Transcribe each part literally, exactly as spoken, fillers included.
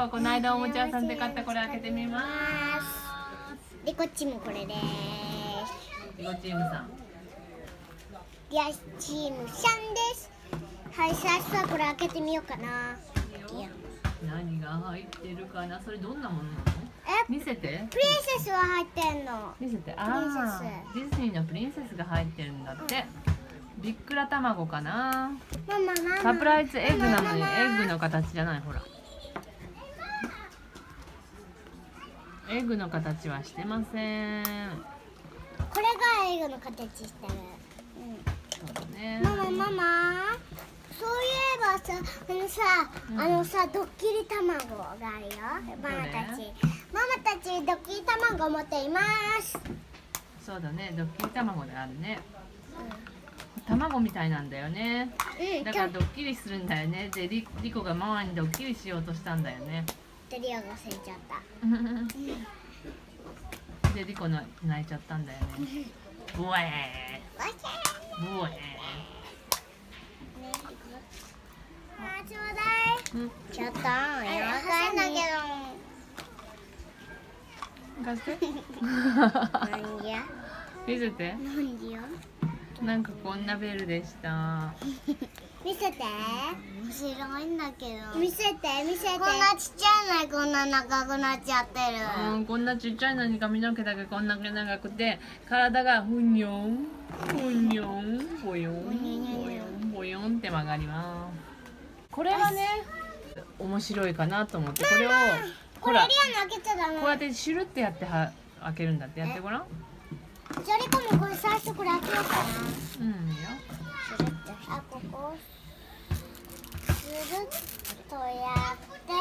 はこの間おもちゃ屋さんで買ったこれ開けてみます。 でこっちもこれです。 リコチームさん。 リアチームさんです。はい、最初はこれ開けてみようかな。いや何が入ってるかな。それどんなものなの？ え、 見せて。 プリンセスは入ってんの。 見せて。ああ、ディズニーのプリンセスが入ってるんだって。ビックラ卵かな。 ママママサプライズエッグなのにエッグの形じゃない。ほら、エッグの形はしてません。 これがエッグの形してる。うん、 そうだね。 ママママ、そういえばさ、あのさ、うん、あのさ、ドッキリ卵があるよ。ママたちママたちドッキリ卵を持っています。 そうだね、ドッキリ卵であるね。 うん、 卵みたいなんだよね。 うん、 だからドッキリするんだよね。でリ、リコがママにドッキリしようとしたんだよね。 でリオが忘れちゃった。 でリコの泣いちゃったんだよね。ブエーブエー。 あ、ちょうだい。ちょっと、やばいんだけど。 貸して。 なんや。 見せて。 なんや。 なんかこんなベルでした。 見せて。面白いんだけど。見せて、見せて。こんなちっちゃいのにこんな長くなっちゃってる。 うん、こんなちっちゃいのに髪の毛だけこんなに長くて、体がふにょん、ふにょん、ぼよん、ぼよん、ぼよんって曲がります。これはね、面白いかなと思って、これをこれリアン開けちゃダメ。 こうやってシュルってやっては開けるんだって。やってごらん。 じゃあリコもこれ最初これ開けようかな。 うん、いいよ。 シュルって、あ、ここシュルッとやって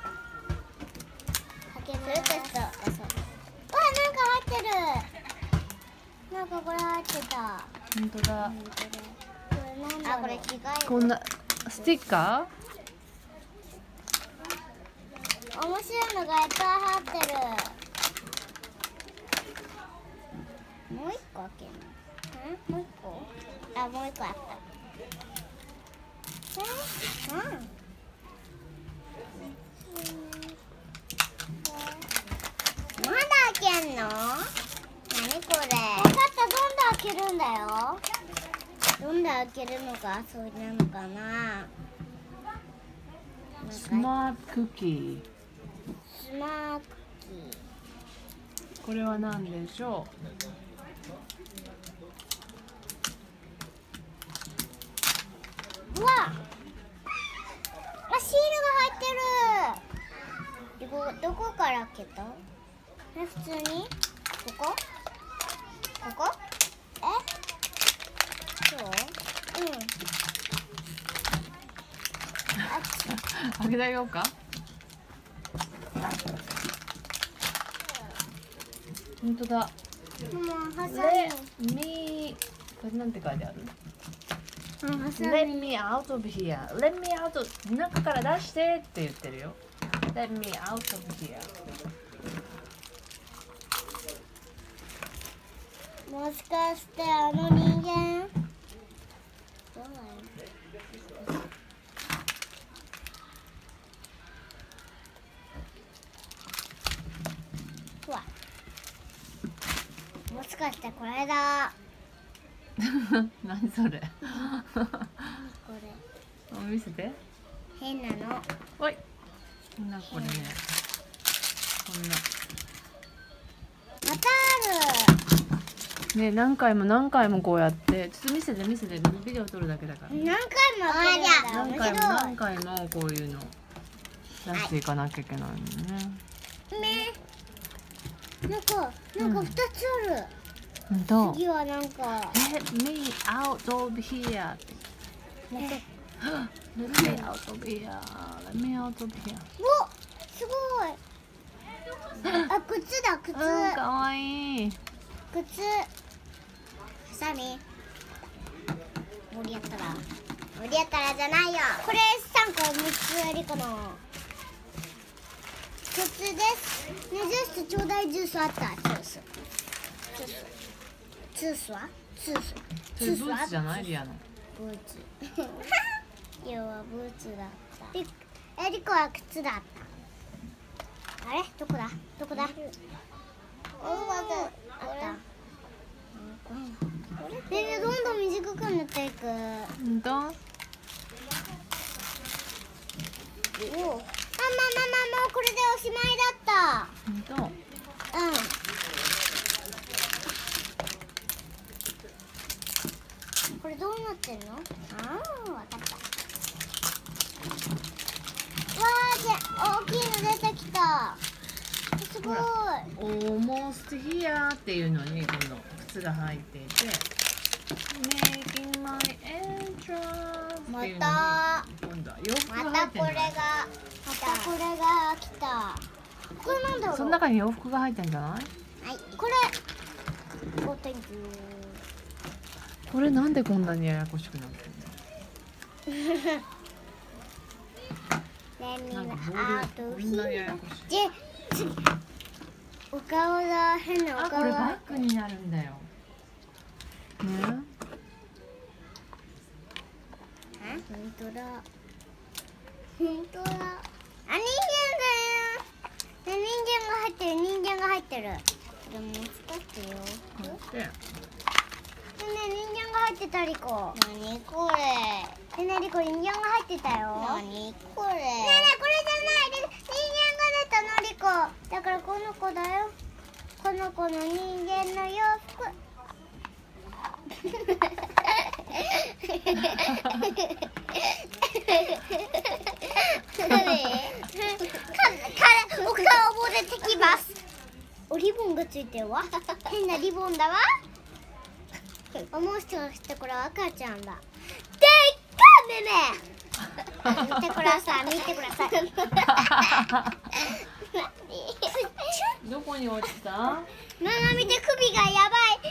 開けます。わ、なんか入ってる。なんかこれ入ってた。 本当だ。 あ、これ違い。 こんなステッカー。面白いのがいっぱい入ってる。もう一個開けるの？ん？もう一個？あ、もう一個あった。え？うん。まだ開けんの？何これ？分かった、どんどん開けるんだよ。どんどん開けるのがそうなのかな。 スマートクッキー。 スマートクッキー。 これは何でしょう。 うわ、あ、シールが入ってる。どこ、どこから開けた？え、普通に？ここ？ここ？え？そう？うん。 開けてあげようか。本当だ。レミ、これなんて書いてある？Let me out of here. Let me out. 中から出してって言ってるよ。Let me out of here. もしかしてあの人間？どうなの？うわ。もしかしてこれだ。 何それ？ これ。 見せて。 変なの。 おい。こんなこれね。こんな。 またある。 ね、何回も何回もこうやってちょっと見せて見せて、ビデオ撮るだけだから。 何回も開けるんだ。 何回も何回もこういうの出していかなきゃいけないのね。 ね、なんかなんか二つある。 本当。 次はなんか。 Let me out of here. Let me out of here. Let me out of here. お、すごい。あ、靴だ、靴。 うん、かわいい。 靴。ハサミ。無理やったら。無理やったらじゃないよ。これ三個三つリコの。靴です。ね、ジュースちょうだい。ジュースあった。ジュース。ジュース。ツースは？ツース。 それブーツじゃない？リアの。 ブーツ。要はブーツだった。え、リコは靴だった。 あれどこだどこだ。あった。全然どんどん短くなっていく。 うんと。 おお。あ、まあまあまあもうこれでおしまいだった。 うんと。 うん。これどうなってんの？ああ、わかった。わー、じゃ大きいの出てきた。すごい。 Almost here っていうのにこの靴が入っていて Making my entrance っていうのに今度は洋服がま入ってるんだ。 たこれがまたこれが来た。これなんだろう。 その中に洋服が入ってんじゃない？ はい、これ。お、Thank you。 これなんでこんなにややこしくなってるの？なんかボールこんなややこしい。 で、次。お顔だ、変なおあ、 顔これバだ。 ッグになるんだよ。ね。 本当だ。本当だ。あ、人間だよ。人間が入ってる、人間が入ってる。でも使ってよ。 こうやって。 ねえねえ、人間が入ってたリコ。なにこれ。ねえねえリコ、人間が入ってたよ。なにこれ。ねえねえ、これじゃないで、人間が出たのリコ。だからこの子だよ。この子の人間の洋服。お顔も出てきます。おリボンがついてるわ。変なリボンだわ。思う人がしてこれは赤ちゃんだ。でっかいめめ。見てください。見てください。 どこに落ちた？ ママ見て首がやばい。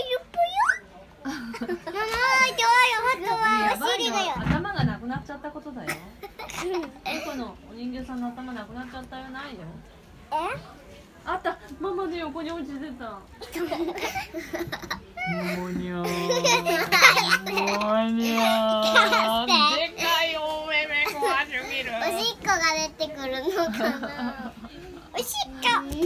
ぷゆぷゆ。ママ弱いよ。あとはお尻がよ。 頭がなくなっちゃったことだよ。どこのお人形さんの頭なくなっちゃったよないよ。 え？ あった。ママの横に落ちてた。もにゃー。もにゃー。でかいお目目怖すぎる。 おしっこが出てくるのかな。おしっこ。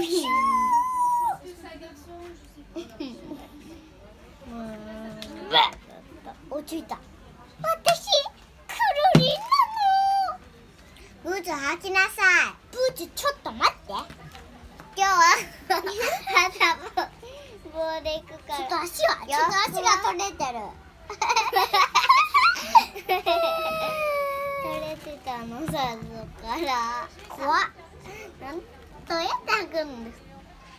落ちた。私クルリンなの。ブーツ履きなさい。ブーツちょっと待って。今日は肌棒で行くから。ちょっと足はちょっと足が取れてる。取れてたのさそから怖っ。なんどうやって履くんですか。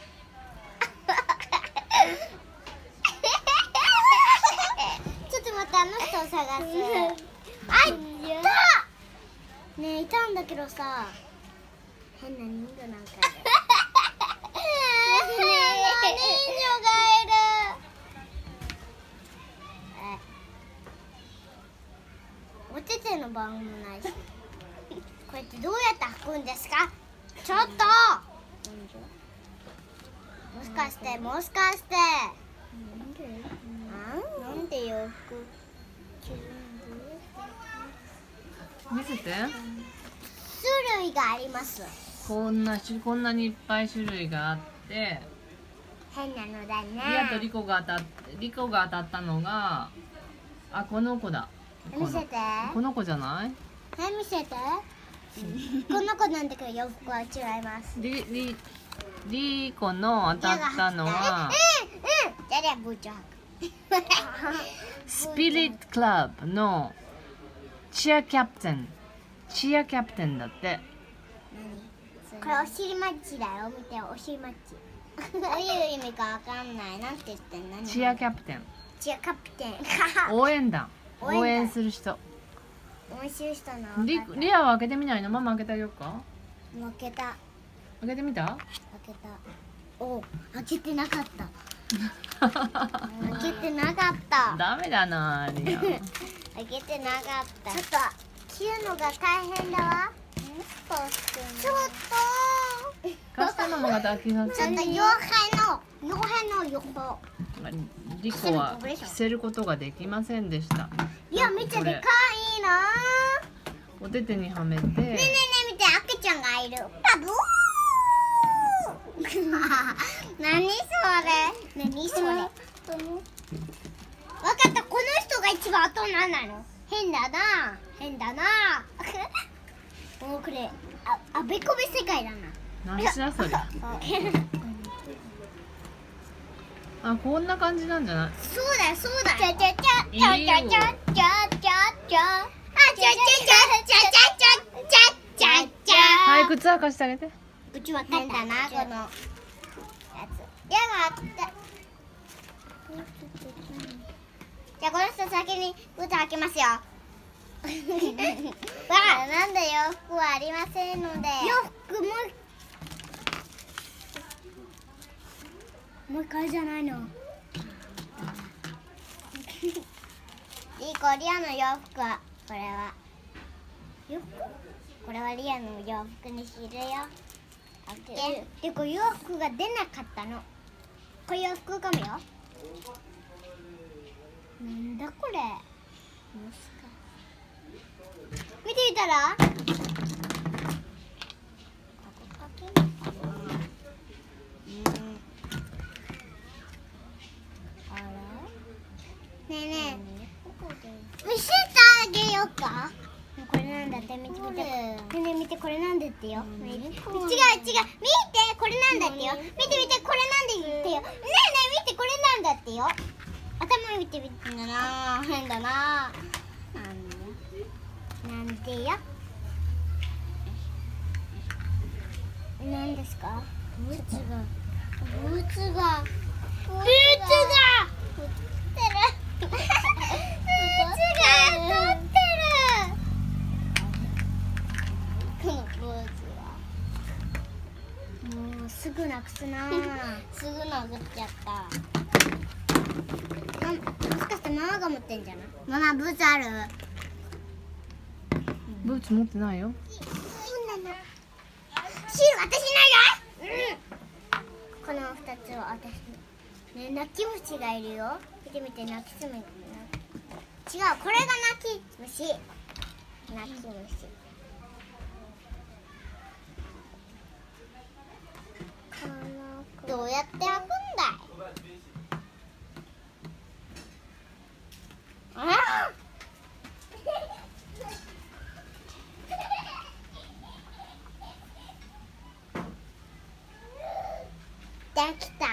ちょっと待って、あの人を探す。あ、いた。ねえ、いたんだけどさ。変な人魚なんかいる。変な人魚がいる。おてての番もないし。これってどうやって履くんですか。ちょっと。もしかしてもしかして。なんで洋服見せて。 種類があります。 こんなしこんなにいっぱい種類があって。 変なのだね。 リアとリコが当たってリコが当たったのがあこの子だ。 見せて。 この子じゃない？ はい見せて。この子なんだけど洋服は違います。 リリリコの当たったのはうんうん。じゃあブーツ履く。 スピリットクラブのチアキャプテンチアキャプテンだって。 これお尻マッチだよ。見てお尻マッチ。どういう意味かわかんない。なんて言ってんの。 チアキャプテンチアキャプテン。 応援団応援団応援する人。 応援する人の。 リリアは開けてみないの？ママ開けてあげようか。 開けた。 開けてみた？ 開けた。お、開けてなかった。開けてなかった。 ダメだなリア。 開けてなかった。ちょっと切るのが大変だわ。ちょっと。 貸したのもがだけが。 ちょっと妖怪の妖怪の横。 リコは着せることができませんでした。 いやめっちゃでかいな。 お手手にはめて。 ねえねえねえ見て赤ちゃんがいる。パブー。 何それ何それわかった、この人が一番大人なの。変だな変だなもうこれああべこべ世界だな。 何しなそれ。あ、こんな感じなんじゃない？ そうだよそうだよ。ちゃちゃちゃちゃちゃちゃちゃちゃちゃあちゃちゃちゃちゃちゃちゃちゃちゃちゃ。 はい、靴履かしてあげて。 うちは変だなこのやつ。やがあった。じゃあこの人先に靴履きますよ。わあ、なんで洋服はありませんので。洋服もうもう一回じゃないの。いい子、リアの洋服はこれは洋服？これはリアの洋服にするよ。で、でこれ洋服が出なかったの。これ洋服かもよ。なんだこれ。見てみたら。ねえねえ、見せてあげようか。これなんだって見て見て。ねえねえ見て、これなんだってよ。違う違う、見てこれなんだってよ。見て見て、これなんだってよ。ねえねえ見て、これなんだってよ。頭見てみてんだな。変だな。なんでよ。なんですか？ブーツがブーツがブーツがブーツがブーツが太ってる。このブーツはもうすぐなくすな。すぐなくっちゃった。もしかしてママが持ってんじゃない？ママブーツある？ ブーツ持ってないよ。 そうなの。シール私ないよ。うん。この二つは私の。ね、泣き虫がいるよ。見てみて、泣き虫。違う、これが泣き虫。泣き虫。どうやって開くんだい？ああ。できた。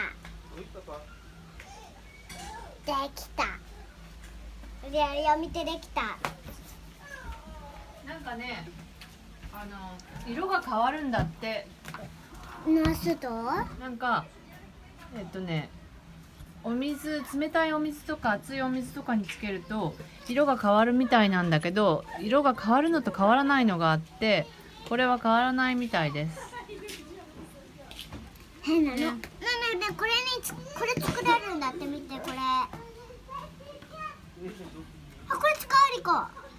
できた。で、あれを見てできた。 なんかね、あの色が変わるんだって。 ナスと？ なんかえっとね、お水、冷たいお水とか熱いお水とかにつけると色が変わるみたいなんだけど、色が変わるのと変わらないのがあって、これは変わらないみたいです。 変なの。ねえねえねえ、これにつこれ作れるんだって見てこれ。あ、これ使うリコ。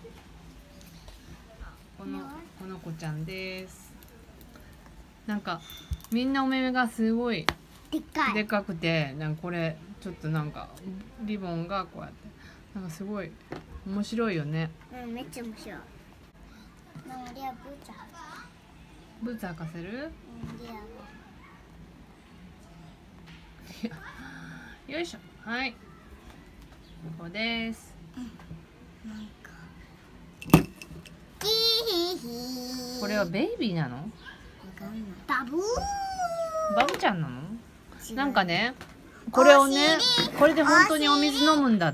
このこの子ちゃんです。なんかみんなお目目がすごいでっかい。 でかくて、なんかこれちょっとなんかリボンがこうやってなんかすごい面白いよね。 うん、めっちゃ面白い。なんかリアブーツブーツ履かせる？ うん、リアよいしょ。はい。ここです。 なんか。ヒーヒー。 これはベイビーなの？ バブー。 バブちゃんなの？なんかね、これをね、これで本当にお水飲むんだって。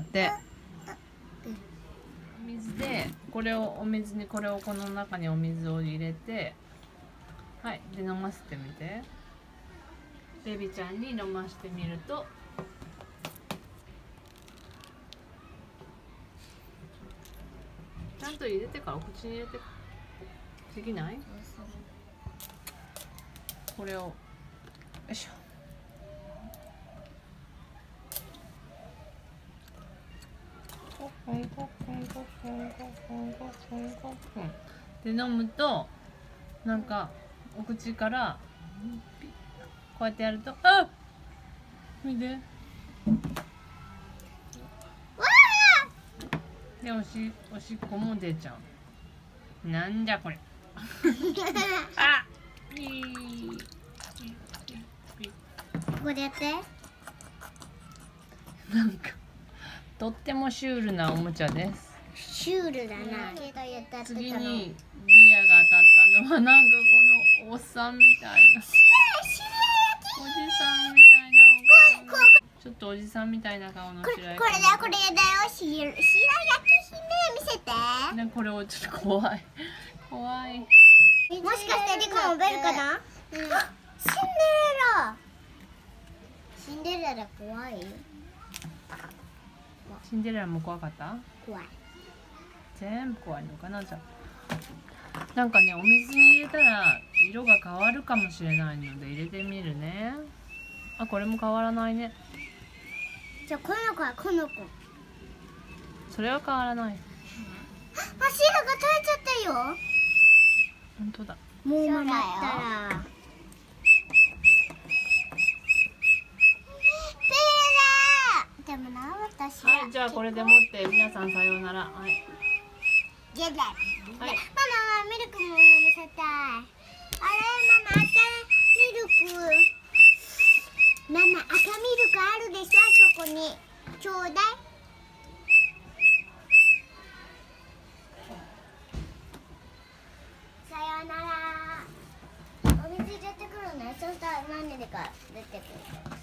お水で、これをお水に、これをこの中にお水を入れて、はい、で飲ませてみて。ベビちゃんに飲ませてみると、ちゃんと入れてからお口に入れてできない？これをよいしょ。で飲むとなんかお口からこうやってやると、あっ見て、でおしおしっこも出ちゃう。なんじゃこれ。あいい。 ここでやって。 なんかとってもシュールなおもちゃです。 シュールだな。 次にリアが当たったのはなんかこのおっさんみたいな、おじさんみたいなお顔の、ちょっとおじさんみたいな顔のこれ白いこれだよ、これだよ。し白焼き姫見せて。 ね、これをちょっと怖い怖い。 もしかしてリコもベルかな。うん、シンデレラ。シンデレラ怖い。 シンデレラも怖かった？ 怖い。 全部怖いのかな。じゃあなんかね、お水に入れたら色が変わるかもしれないので入れてみるね。あ、これも変わらないね。 じゃあこの子はこの子。 それは変わらない。 あ、シールが取れちゃったよ。 本当だ。 もう曲がったら。でもな、私は。 はい、じゃあこれでもって皆さんさようなら。はい。 ゲラ。はい。ママはミルクも飲みせたい。あれ、ママ赤ミルク。ママ赤ミルクあるでしょ、そこに。ちょうだい。さようなら。お水入れてくるね。そしたら何でか出てくる。